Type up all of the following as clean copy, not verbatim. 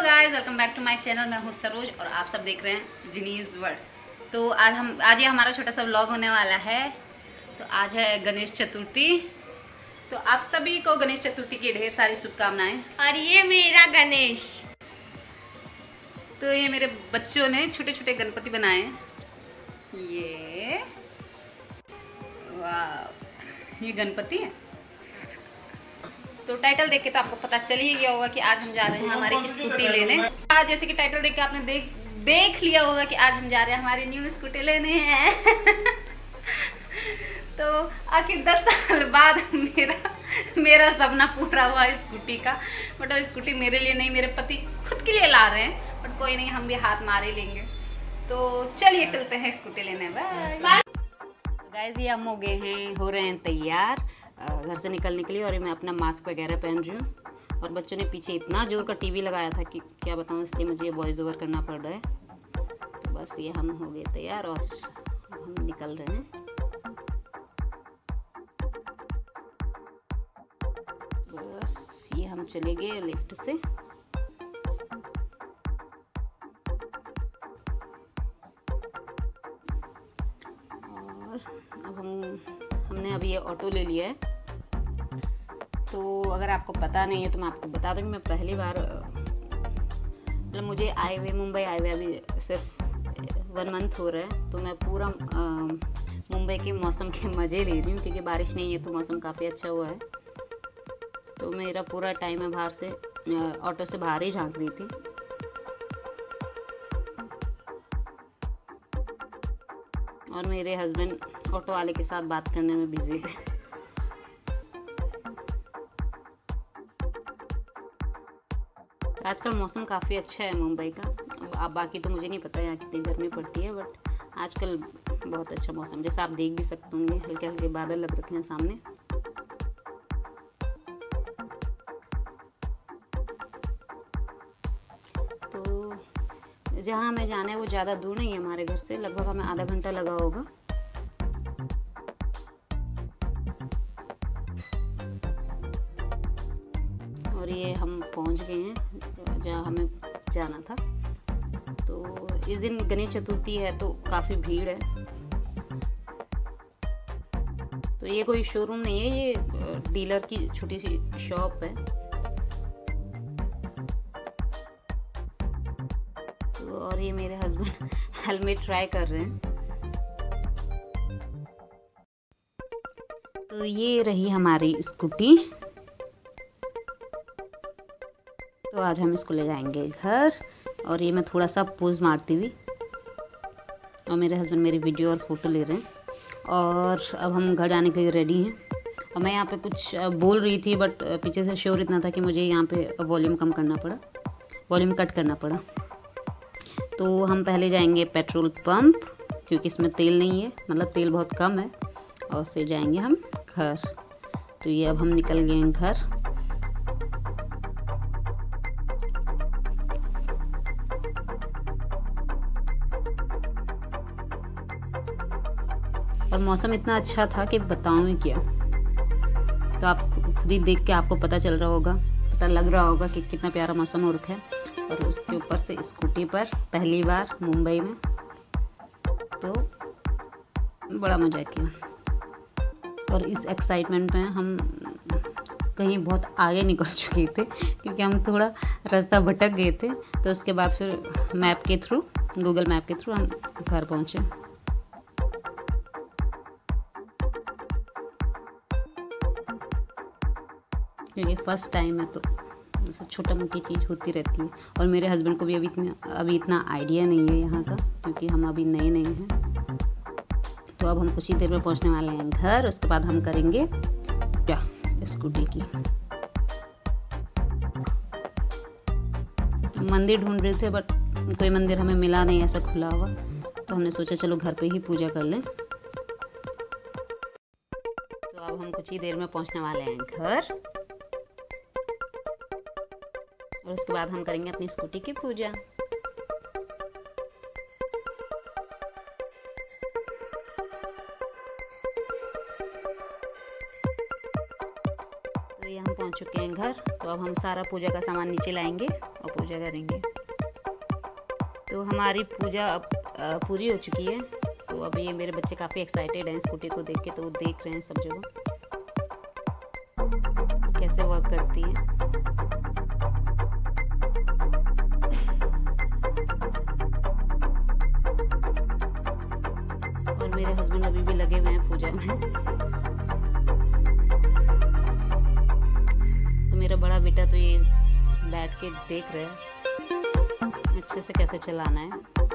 Guys, welcome back to my channel. मैं हूँ सरोज और आप सब देख रहे हैं जिनीज वर्ल्ड। तो आज ये हमारा छोटा सा व्लॉग होने वाला है। तो आज है गणेश चतुर्थी। तो आप सभी को गणेश चतुर्थी की ढेर सारी शुभकामनाएं। और ये मेरा गणेश। तो ये मेरे बच्चों ने छोटे छोटे गणपति बनाए। ये वाह, ये गणपति है। तो टाइटल देख के तो आपको पता चल ही गया होगा कि आज हम जा रहे हैं हमारी स्कूटी लेने। आज जैसे कि टाइटल देख के आपने देख लिया होगा कि आज हम जा रहे हैं हमारी न्यू स्कूटी लेने हैं। तो आखिर 10 साल बाद मेरा सपना पूरा हुआ स्कूटी का। बट वो स्कूटी मेरे लिए नहीं, मेरे पति खुद के लिए ला रहे हैं। बट कोई नहीं, हम भी हाथ मार ही लेंगे। तो चलिए चलते हैं स्कूटी लेने। बाय गाइस, ये हम हो रहे हैं तैयार घर से निकलने के लिए। और मैं अपना मास्क वगैरह पहन रही हूँ। और बच्चों ने पीछे इतना जोर का टीवी लगाया था कि क्या बताऊँ, इसलिए मुझे ये वॉइस ओवर करना पड़ रहा है। तो बस ये हम हो गए तैयार और हम निकल रहे हैं। बस ये हम चले गए लिफ्ट से। और अब हमने अभी ये ऑटो ले लिया है। तो अगर आपको पता नहीं है तो मैं आपको बता दूँ कि मैं पहली बार मतलब मुझे आए हुए मुंबई आए हुए अभी सिर्फ 1 मंथ हो रहा है। तो मैं पूरा मुंबई के मौसम के मज़े ले रही हूँ, क्योंकि बारिश नहीं है तो मौसम काफ़ी अच्छा हुआ है। तो मेरा पूरा टाइम मैं बाहर से ऑटो से बाहर ही झांक रही थी। और मेरे हस्बैंड ऑटो वाले के साथ बात करने में बिजी थे। आजकल मौसम काफ़ी अच्छा है मुंबई का। अब बाकी तो मुझे नहीं पता यहाँ कितनी गर्मी पड़ती है, बट आजकल बहुत अच्छा मौसम, जैसा आप देख भी सकते होंगे, हल्के हल्के बादल लग रखे हैं सामने। तो जहाँ हमें जाना है वो ज़्यादा दूर नहीं है हमारे घर से, लगभग हमें आधा घंटा लगा होगा। और ये हम पहुंच गए हैं जहाँ हमें जाना था। तो इस दिन गणेश चतुर्थी है तो काफ़ी भीड़ है। तो ये कोई शोरूम नहीं है, ये डीलर की छोटी सी शॉप है। तो और ये मेरे हस्बैंड हेलमेट ट्राई कर रहे हैं। तो ये रही हमारी स्कूटी। तो आज हम इसको ले जाएंगे घर। और ये मैं थोड़ा सा पोज मारती हुई, और मेरे हस्बैंड मेरी वीडियो और फोटो ले रहे हैं। और अब हम घर जाने के लिए रेडी हैं। और मैं यहाँ पे कुछ बोल रही थी, बट पीछे से शोर इतना था कि मुझे यहाँ पे वॉल्यूम कम करना पड़ा, वॉल्यूम कट करना पड़ा। तो हम पहले जाएंगे पेट्रोल पंप, क्योंकि इसमें तेल नहीं है, मतलब तेल बहुत कम है। और फिर जाएंगे हम घर। तो ये अब हम निकल गए हैं घर। और मौसम इतना अच्छा था कि बताऊँ क्या। तो आप खुद ही देख के आपको पता चल रहा होगा, पता लग रहा होगा कि कितना प्यारा मौसम हो रखा है। और उसके ऊपर से स्कूटी पर पहली बार मुंबई में, तो बड़ा मज़ा किया। और इस एक्साइटमेंट में हम कहीं बहुत आगे निकल चुके थे, क्योंकि हम थोड़ा रास्ता भटक गए थे। तो उसके बाद फिर मैप के थ्रू, गूगल मैप के थ्रू हम घर पहुँचे। क्योंकि फर्स्ट टाइम है तो छोटा मोटी चीज़ होती रहती है। और मेरे हस्बैंड को भी अभी इतना आइडिया नहीं है यहाँ का, क्योंकि हम अभी नए हैं। तो अब हम कुछ ही देर में पहुँचने वाले हैं घर। उसके बाद हम करेंगे क्या स्कूटी की। मंदिर ढूंढ रहे थे, बट कोई मंदिर हमें मिला नहीं ऐसा खुला हुआ। तो हमने सोचा चलो घर पे ही पूजा कर लें। तो अब हम कुछ ही देर में पहुँचने वाले हैं घर। और उसके बाद हम करेंगे अपनी स्कूटी की पूजा। तो ये हम पहुंच चुके हैं घर। तो अब हम सारा पूजा का सामान नीचे लाएंगे और पूजा करेंगे। तो हमारी पूजा अब पूरी हो चुकी है। तो अब ये मेरे बच्चे काफ़ी एक्साइटेड हैं स्कूटी को देख के, तो वो देख रहे हैं सब जगह कैसे वर्क करती है। और मेरे हस्बैंड अभी भी लगे हुए हैं पूजा में। तो मेरा बड़ा बेटा तो ये बैठ के देख रहा है अच्छे से कैसे चलाना है।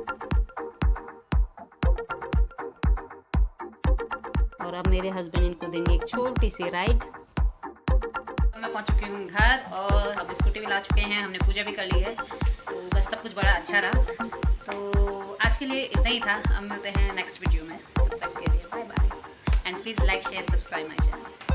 और अब मेरे हस्बैंड इनको देंगे एक छोटी सी राइड। मैं पहुंच चुकी हूँ घर और अब स्कूटी भी ला चुके हैं, हमने पूजा भी कर ली है। तो बस सब कुछ बड़ा अच्छा रहा। तो आज के लिए इतना ही था। अब मिलते हैं नेक्स्ट वीडियो में, तब तक के लिए bye bye and please like share subscribe my channel.